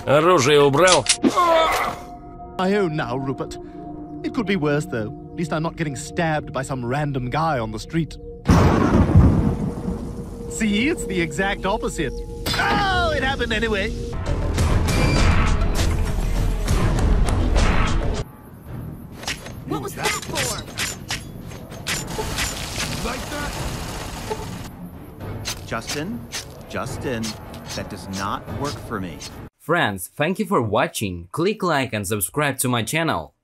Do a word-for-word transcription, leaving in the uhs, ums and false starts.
Оружие убрал? I own now, Rupert. It could be worse, though. At least I'm not getting stabbed by some random guy on the street. See, it's the exact opposite. Oh, it happened anyway. What was that for? Like that? Justin, Justin, that does not work for me. Friends, thank you for watching. Click like and subscribe to my channel.